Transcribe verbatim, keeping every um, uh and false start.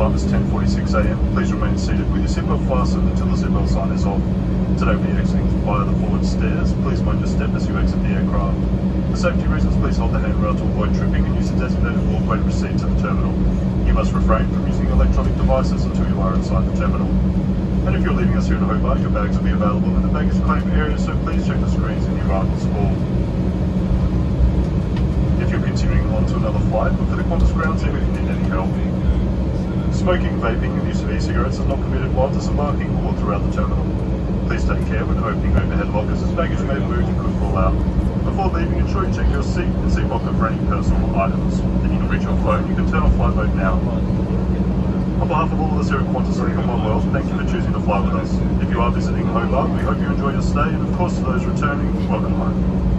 time is ten forty-six a m. Please remain seated with your seatbelt fastened until the seatbelt sign is off. Today we'll be exiting via the forward stairs. Please mind your step as you exit the aircraft. For safety reasons, please hold the handrail to avoid tripping and use the designated walkway to proceed to the terminal. You must refrain from using electronic devices until you are inside the terminal. And if you're leaving us here in Hobart, your bags will be available in the baggage claim area, so please check the screens in your arrivals hall. If you're continuing on to another flight, look for the Qantas ground team if you need any help. Smoking, vaping and use of e-cigarettes are not permitted while disembarking or throughout the terminal. Please take care when opening overhead lockers as baggage may move and could fall out. Before leaving, ensure you check your seat and seat pocket for any personal items. If you can reach your phone, you can turn off flight mode now. On behalf of all of us here at QantasLink E one ninety, thank you for choosing to fly with us. If you are visiting Hobart, we hope you enjoy your stay, and of course to those returning, welcome home.